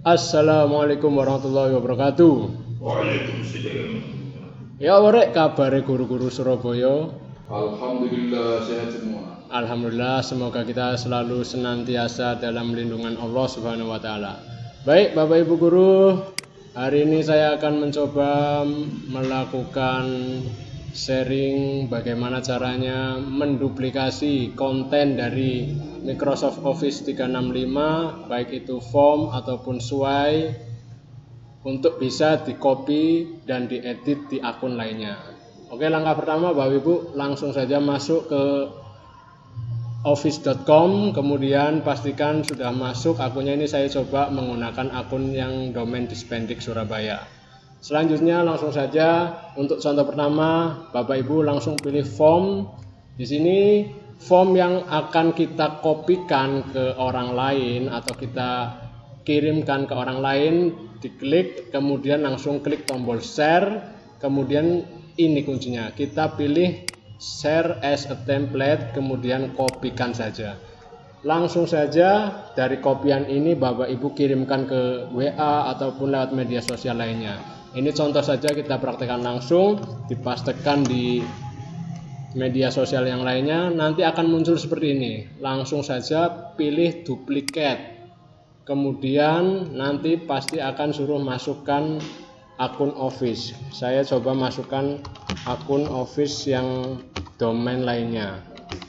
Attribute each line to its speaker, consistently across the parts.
Speaker 1: Assalamualaikum warahmatullahi wabarakatuh.
Speaker 2: Waalaikumsalam.
Speaker 1: Ya orek kabare guru-guru Surabaya.
Speaker 2: Alhamdulillah sehat semua.
Speaker 1: Alhamdulillah, semoga kita selalu senantiasa dalam lindungan Allah Subhanahu wa taala. Baik, Bapak Ibu guru, hari ini saya akan mencoba melakukan sharing bagaimana caranya menduplikasi konten dari Microsoft Office 365, baik itu form ataupun slide, untuk bisa di copy dan diedit di akun lainnya. Oke, langkah pertama Bapak Ibu langsung saja masuk ke office.com, kemudian pastikan sudah masuk akunnya. Ini saya coba menggunakan akun yang domain Dispendik Surabaya. Selanjutnya langsung saja untuk contoh pertama, Bapak Ibu langsung pilih form. Di sini form yang akan kita kopikan ke orang lain atau kita kirimkan ke orang lain, diklik, kemudian langsung klik tombol share, kemudian ini kuncinya, kita pilih share as a template, kemudian kopikan saja. Langsung saja dari kopian ini Bapak Ibu kirimkan ke WA ataupun lewat media sosial lainnya. Ini contoh saja, kita praktekkan langsung, dipastekan di media sosial yang lainnya, nanti akan muncul seperti ini. Langsung saja pilih duplicate, kemudian nanti pasti akan suruh masukkan akun Office. Saya coba masukkan akun Office yang domain lainnya.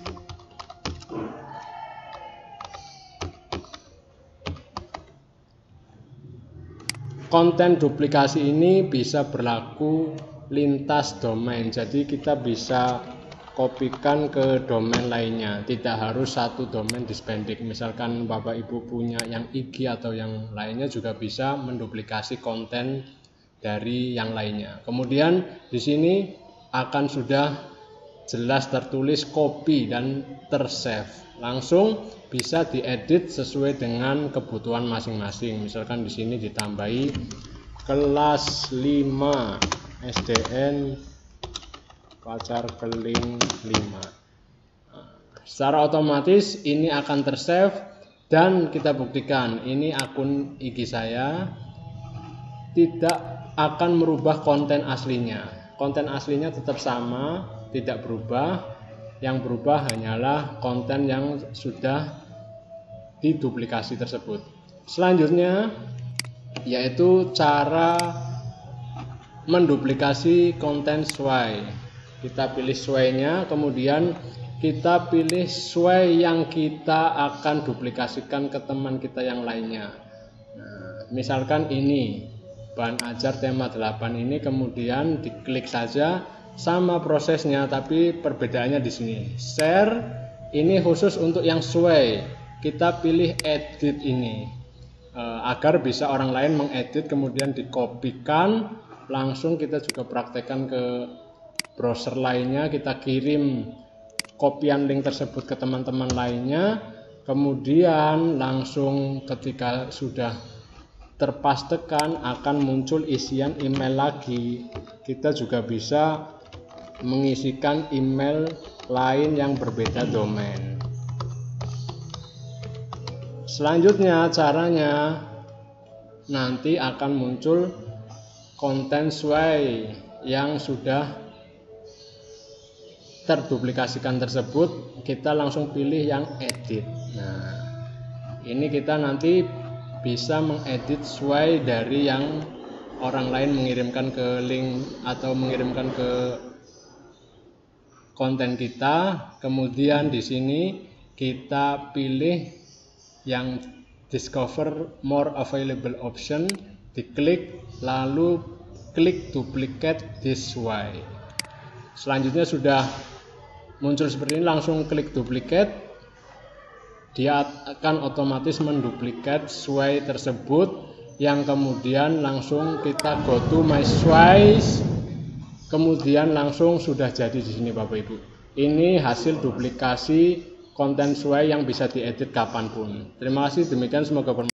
Speaker 1: Konten duplikasi ini bisa berlaku lintas domain, jadi kita bisa kopikan ke domain lainnya, tidak harus satu domain Dispendik. Misalkan Bapak Ibu punya yang IG atau yang lainnya juga bisa menduplikasi konten dari yang lainnya. Kemudian di sini akan sudah jelas tertulis copy dan tersave. Langsung bisa diedit sesuai dengan kebutuhan masing-masing. Misalkan di sini ditambahi kelas 5 SDN Pacar Keling 5. Secara otomatis ini akan tersave dan kita buktikan ini akun IG saya, tidak akan merubah konten aslinya. Konten aslinya tetap sama, tidak berubah. Yang berubah hanyalah konten yang sudah diduplikasi tersebut. Selanjutnya yaitu cara menduplikasi konten sesuai. Kita pilih sesuainya, kemudian kita pilih sesuai yang kita akan duplikasikan ke teman kita yang lainnya. Nah, misalkan ini bahan ajar tema 8 ini, kemudian diklik saja, sama prosesnya tapi perbedaannya di sini. Share ini khusus untuk yang sesuai. Kita pilih edit ini agar bisa orang lain mengedit kemudian dikopikan, langsung kita juga praktekkan ke browser lainnya, kita kirim kopian link tersebut ke teman-teman lainnya, kemudian langsung ketika sudah terpastekan akan muncul isian email lagi. Kita juga bisa mengisikan email lain yang berbeda domain. Selanjutnya caranya nanti akan muncul konten sesuai yang sudah terduplikasikan tersebut, kita langsung pilih yang edit. Nah, ini kita nanti bisa mengedit sesuai dari yang orang lain mengirimkan ke link atau mengirimkan ke konten kita. Kemudian di sini kita pilih yang discover more available option, diklik, lalu klik duplicate this way. Selanjutnya sudah muncul seperti ini, langsung klik duplicate, dia akan otomatis menduplikat sesuai tersebut, yang kemudian langsung kita go to my slides, kemudian langsung sudah jadi di sini Bapak Ibu. Ini hasil duplikasi konten sesuai yang bisa diedit kapanpun. Terima kasih, demikian semoga bermanfaat.